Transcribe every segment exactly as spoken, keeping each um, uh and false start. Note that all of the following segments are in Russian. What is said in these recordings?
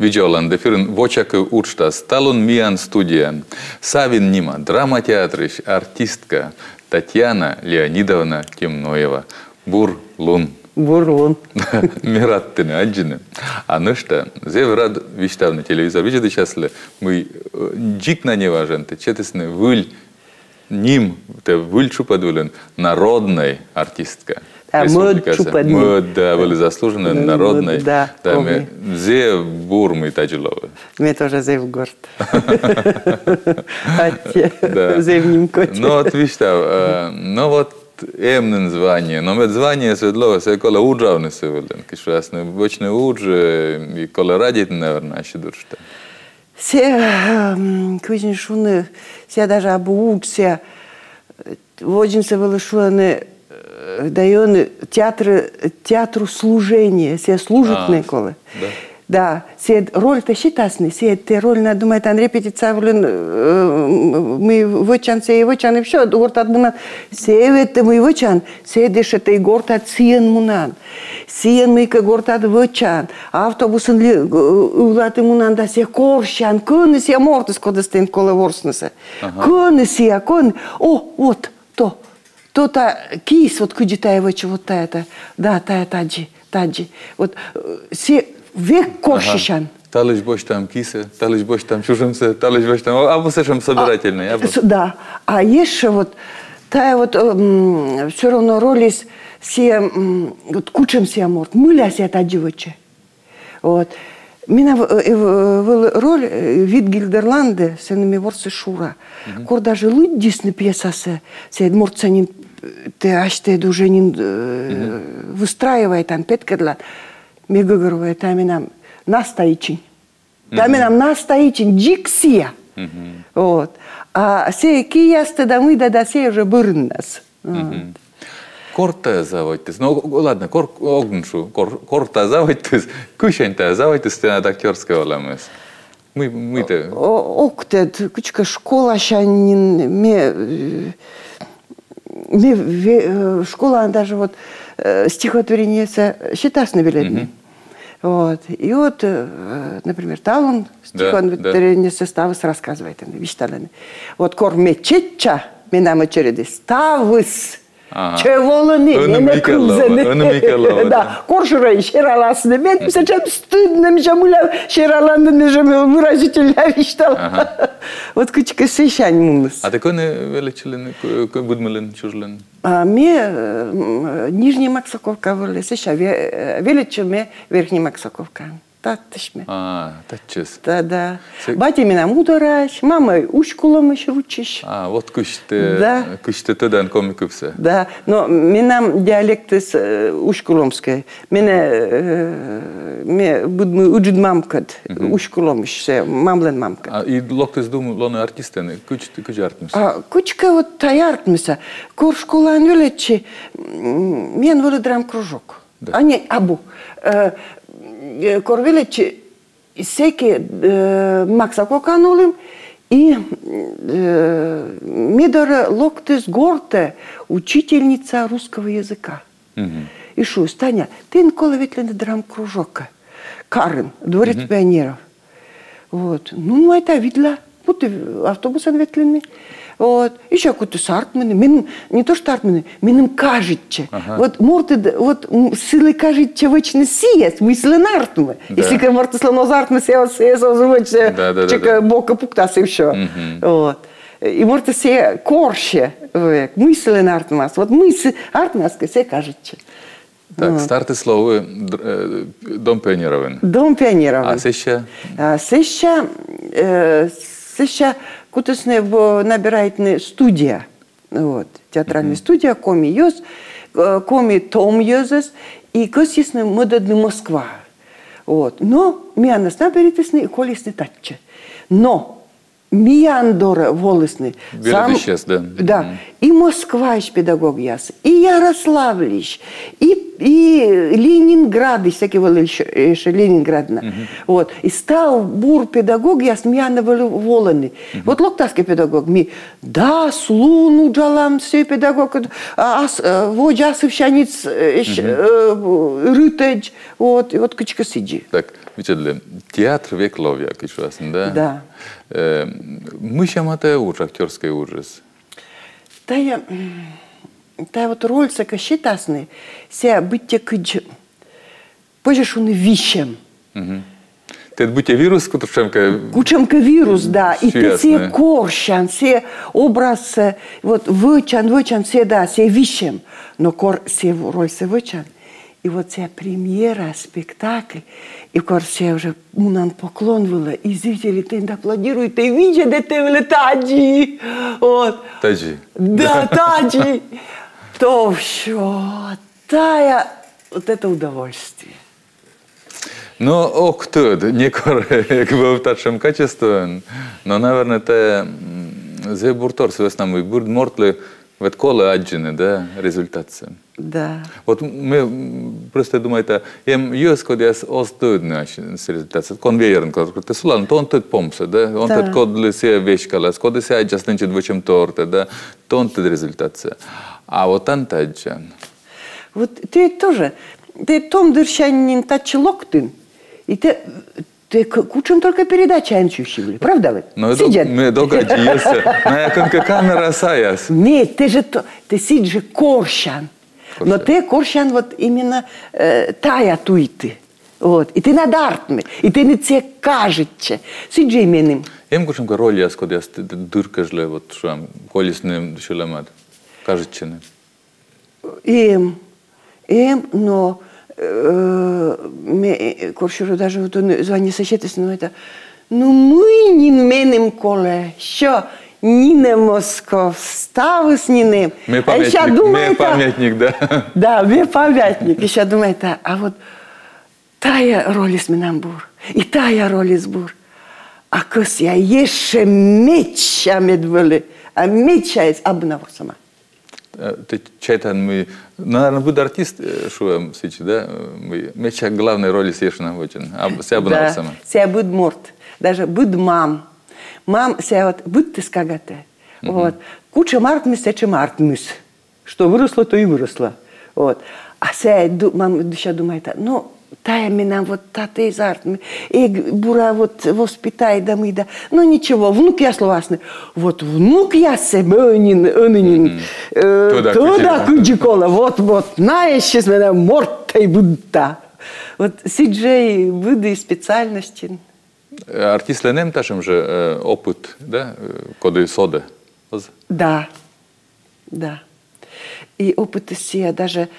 видеолан дефирн вочакы учта сталун миан студия. Савин Нима, драматеатрыш, артистка Татьяна Леонидовна Темноева. Бур-лун. Бур-лун. Мираттыны, аджины. А ну что, зев рад виштавный телевизор. Видите, сейчас ли мы джик на не важен, ты четесны выль ним, ты выль чупадулен, народной артистка. А мы чупадны. Мы, да, были заслужены народной. Да, да, мы зе бур мы тажиловы. Мы тоже зе в город. Зе в ним коте. Ну вот, виштав, ну вот, эмнен звание, но мы звание светлого, се кола уджавны севелен, кишу ясно, бочны удже, и кола радит, наверное, еще дуршта. Се, квизин шуны, се даже абу удж, се, воджин се велишуны, дает театр, театру служения, се служат неколы. Да. Да, се роль-то считасный, се те роль, надо думать, там репетиция, мы вычан, се и вычан, и все, горт от мунан, се это мы вычан, се дешет и горт от сиен мунан, сиен мы ка горт от вычан, автобусын ли улаты мунан, да се корщан, кыны се мортыс, кода стен колы ворснысы, кыны се, кыны, о, вот, то. То-то кис, вот кудитая выча, вот та-это, да, та-это, таджи, таджи, вот се век корщищан. Талыш бош там кисы, талыш бош там чужимся, талыш бош там, а вы слышим собирательный. Да, а еще вот, та вот все равно роли се, вот кучем се морт, мыля се таджи выча. Вот. Меня роль вид Гильдерланде, с ними ворсы Шура. Кор даже лыддисны пьесасы, се морцанин, те аште уже не выстраивает там петкадлан. Мега говорю, там нам настоичень. Там нам настоичень, джиксия. Вот. А се киясты да мы да да се уже бырнас. Корта заводитесь. Ну ладно, кор огншу, кор корта заводитесь, кушеньта заводитесь на актерское оламес. Мы мы-то. Октед, кучка школа шанин, me me школа даже вот стихотворение считасны билетны. Вот. И вот, например, талон стихотворение ставыс рассказывает, вишталаны. Вот кор мечетча, минама череды ставыс. Чеволыны, не крузаны. Да, коршура шераласны. Мен сечем стыдно, мжамуля шераланды, мжам выразительно виштал. Вот кучка сещань мунус. А такой не величилен, гудмелен, чужлен? А мне нижняя Максаковка вылез, сеща величиме верхняя Максаковка. Татышме. А, татчес. Да, да. Батя меня мудараш, мама ушкулом еще учишь. А, вот куште, да. Куште тыдан комикупсе. Да, но минам диалект из ушкуломской. Меня, мне будем учить мамкат, ушкуломище, мамлен мамкат. А и локтес дум лоны артистены, кучте, кучте артмис. А кучка вот та артмиса, кор школа анвелечи, мен воли драм кружок. А не, абу. Корвелечи всеки Максаковка нулим и Мидора Локтес Горте, учительница русского языка. И шо, Таня, ты никола ветлен драм кружока. Карен, дворец пионеров. Вот. Ну, это видела. Вот автобус ветленный. Вот. Еще какой-то сартмены. Миним, не то что артмены, миним кажется. Ага. Вот морты, вот силы кажется вечно сиет, мысли нартмы. Да. Если как морты слоно зартмы сео сео звучит, да, да, чека да, да. Бока пуктас и все. Угу. Вот. И морты се корще, мысли нартмас. Вот мысли артмаска се кажется. Так, вот. Старты слова дом пионеровен. Дом пионеровен. А сеща? А сеща, сеща, кутасне набирает студия, вот, театральная mm-hmm. студия, коми йоз, коми том йозес, и косисне модадны Москва. Вот. Но мианас наберитесны и колесны татче. Но Мияндора волосны. Белый да. Да. Mm. И Москва еще педагог яс, и Ярославлищ, и, и Ленинград, и всякие были еще, еще Ленинградна. Mm -hmm. Вот. И стал бур педагог яс, мияна были волоны. Mm -hmm. Вот локтарский педагог, ми, да, слуну джалам, все педагог, а водя сывщаниц, рытедж, вот, и вот качка сиди. Так, видите, театр век ловьяк, еще раз, да? Да. Мы ще мате уж актерский ужас. Тая, тая вот роль сака считасны, ся быть кыдж, позже он вищем. Ты будьте вирус, кучемка. Кучемка вирус, да. И ты все корщан, все образ, вот вычан, вычан, все да, все вищем, но кор все роль се вычан. И вот вся премьера, спектакль, и кор все уже унан поклон было, и зрители ты аплодируют, и видят, это были таджи. Вот. Таджи. Да, таджи. То все, тая, вот это удовольствие. Ну, ок тут, не кор, как бы в таком качестве, но, наверное, это за буртор, связано мы, бурд мортли, в коле аджины, да, результация. Да. Вот мы просто думаем, это им есть, когда я остудно с результацией. Конвейерн, когда ты сулан, то он тут помса, да, он тут когда все вещи калас, когда все аджас нынче двучем торта, да, то он тут результация. А вот он таджан. Вот ты тоже, ты том дырщанин тачелоктын, и ты Ты кучем только передачи анчущили, правда вы? Ну, мы долго есть. На яконка камера саяс. Нет, ты же то, ты сидишь же корщан. Но ты корщан вот именно э, тая туйты. Вот. И ты над артми. И ты не це кажете. Сиджи именем. Ем кучем ка роль яс, когда я дыркажле, вот что колесным шелемат. Кажете не? Ем. Ем, но... Коршеру даже вот он звание сочетается, но это, ну мы не менем коле, що ні не Москов, стави с ним. Мы памятник, мы памятник, да. Да, мы памятник. Еще думает, а вот тая роль из Минамбур, и тая роль из Бур. А кос я еще меча медвели, а меча из Абнавур сама. Ты чайтан мы, наверное, будет артист, что сейчас, да? Мы меча главной роли сешна очень, а себя бы да, сама. Себя будет морт, даже будет мам, мам себя вот будет ты скагате, вот. Куча мартмис, сече мартмис, что выросло, то и выросло, вот. А себя мам еще думает, ну. Тая меня вот тата из артми, и бура вот воспитай да мы да. Ну ничего, внук я словасный. Вот внук я Семенин, Öninin. Туда куджикола, вот вот, знаешь, из меня мортой будта. Вот сиджей выды специальности. Артист ленем ташем же опыт, да, коды сода. Да, да. И опыт все даже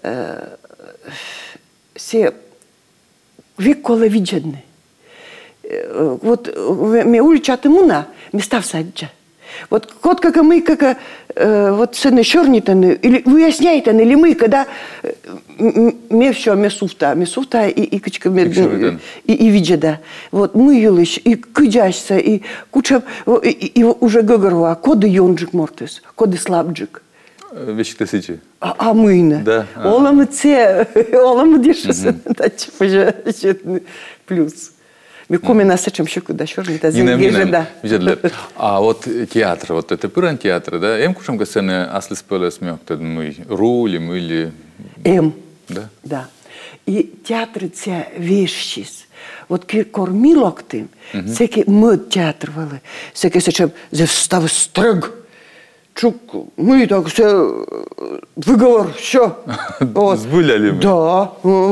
все век кола виджедны. Вот мы уличаты муна, места в саджа. Вот кот как мы, как вот сыны чернитаны, или выясняет они, или мы, когда мы все, мы суфта, мы суфта и и качка и и виджеда. Вот мы елыш, и кыджашься, и куча, и уже гогорва, коды йонджик мортес, коды слабджик. Вещи тысячи. А, а мы не. Да. Олам це, олам дешеся, да, типа же, плюс. Мы комина сечем еще куда, черный, это зеленый, да. А вот театр, вот это пыран театр, да? Эм кушам ка сцены асли спеле смех, то мы рули, мыли. Эм. Да. Да. И театр це вещис. Вот кормилок тим, всякий мод театр вели, всякий сечем завстав стриг. Чук, мы так все, выговор, все. Вот. Сбыляли мы. Да.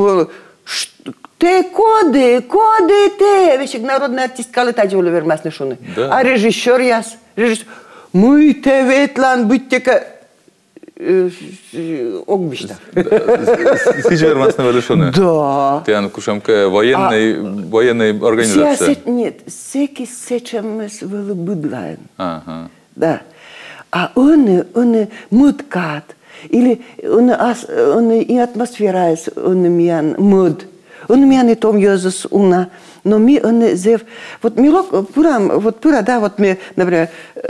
Ты коды, коды ты. Вещик народный артист, коли таджи были вермасны шуны. Да. А режиссер яс, режиссер. Мы те ветлан быть тека огбищта. Сейчас вермасны были шуны. Да. Ты ан кушамка военной, военной организации. Нет, всякий сечем мы свели быдлаем. Ага. Да. А он, он мудкат, или он, он и атмосфера, он миян муд, Он меня не том Йозес уна, но ми он зев. Вот милок пурам, вот пура, да, вот мы, например,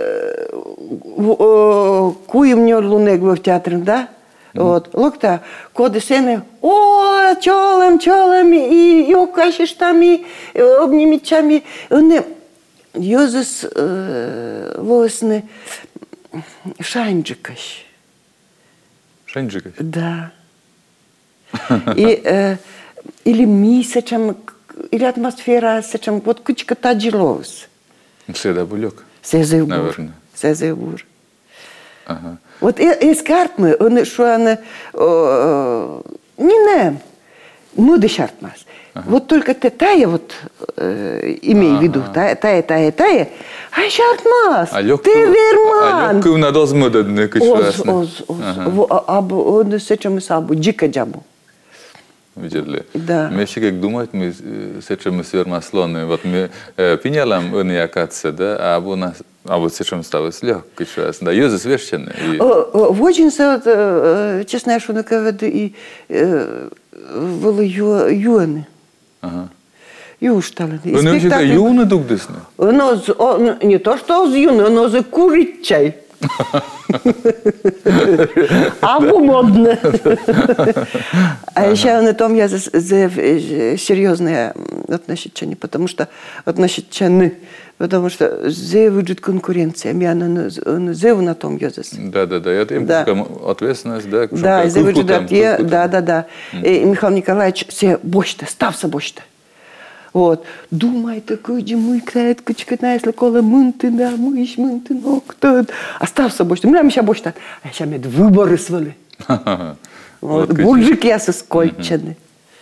куем не лунек в театре, да? Вот, локта, коды сены, о, чолом, чолом, и йокашиш там, и обнимичами. Он Йозес лосны шайнджикаш. Шайнджикаш? Да. И, э, или ми сечем, или атмосфера сечем, вот кучка таджиловс. Всегда булек. Сезевур. Наверное. Сезевур. Ага. Вот искарт мы, он что он, не не, ну дешартмас. Вот только ты тая вот э, имей в виду, тая, тая, тая, тая, а шартмас, ты верман. А лёгкую надо смыдать, Оз, оз, оз. Або он сечем сабу, джика джабу. Видели? Да. Мы еще как думать, мы сечем свермаслоны, вот мы пинялам он якаться, да, а або нас, а вот сечем ставить легкий час, да, ее засвещены. В очень вот, честно, что на ковиду и были юаны. Ага. Юштали. Он уже как юны дугдесны. Но не то, что с юны, но за куричай. А модно. А еще на том я за серьезное отношение, потому что отношение, потому что зе выйдет конкуренция, я на зе на том я за. Да, да, да, это им ответственность, да. Да, зе выйдет, да, да, да. И Михаил Николаевич все бочта, стався бочта. Вот. Думай, такой димуй, крает, кучка, если кола мынты, да, мыш, мынты, ну, кто остався бочта. Мы сейчас бочта, а сейчас мне выборы свали. Вот, буржик я соскольчены.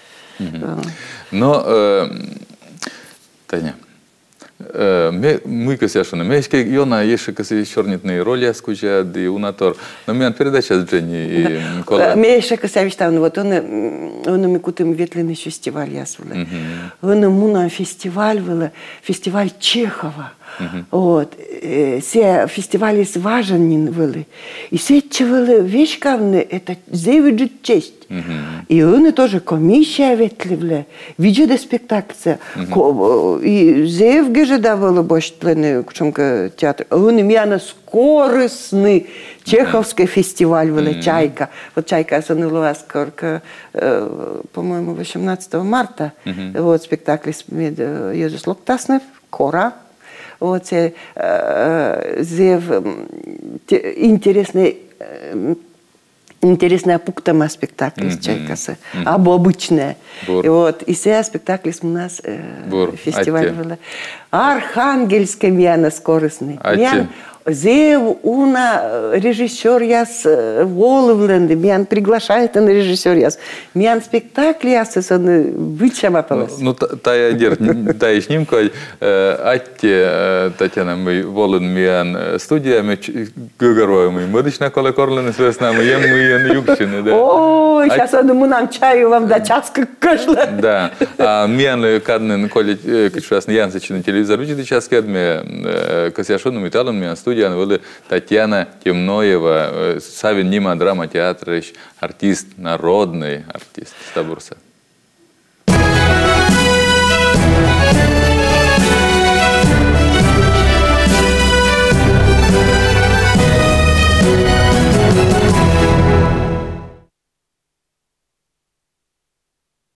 Но, Таня, мы, косяшуны, мы еще йона еще косяшуны чернитные роли оскуча, да и унатор. Но мы передача с Дженни и Николаем. Мы еще косяшуны, вот он, он мы кутым ветленный фестиваль я свала. Он ему на фестиваль вела, фестиваль Чехова. Вот, все фестивали с важен вели. И все чевели вещкавны, это зевиджит честь. И он тоже комиссия ветливля, видео спектакция. И зев геже давала больше тлени к театр. Он имя на скоростный Чеховский фестиваль вели Чайка. Вот Чайка санула скорка, по-моему, восемнадцатого марта. Вот спектакль с Йозеф Локтаснев, Кора. Вот це зев интересный интересная пунктама спектакль с Чайкаса, або обычная. И вот и все спектакли у нас фестиваль был. Архангельская мяна скоростный. Зев уна режиссер яс Воловленд, мян приглашает на режиссер яс. Мян спектакль яс он вычама палас. Ну та я дер, та я снимку, атте Татьяна мы Волен мян студия мы гугароем мы модична кола корлен с нам мы ем мы югшины, да. О, сейчас он мы нам чаю вам да час как каждый. Да. А мян каднен коли кичас на янсечный телевизор видит сейчас кадме косяшону металлом мян студия была Татьяна Темноева, Савин Нима драма театр, артист, народный артист Стабурса.